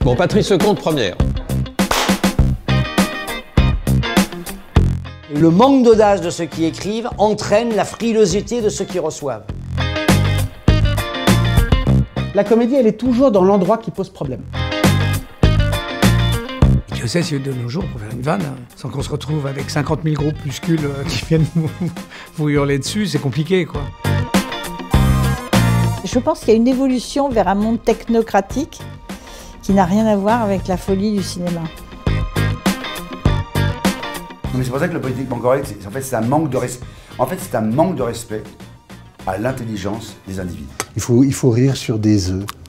Bon, Patrice Lecomte, première. Le manque d'audace de ceux qui écrivent entraîne la frilosité de ceux qui reçoivent. La comédie, elle est toujours dans l'endroit qui pose problème. Je sais si de nos jours, pour faire une vanne, sans qu'on se retrouve avec 50 000 groupuscules qui viennent vous hurler dessus, c'est compliqué, quoi. Je pense qu'il y a une évolution vers un monde technocratique qui n'a rien à voir avec la folie du cinéma. Non, mais c'est pour ça que le politiquement correct, en fait, c'est un manque de respect. En fait, c'est un manque de respect à l'intelligence des individus. Il faut rire sur des œufs.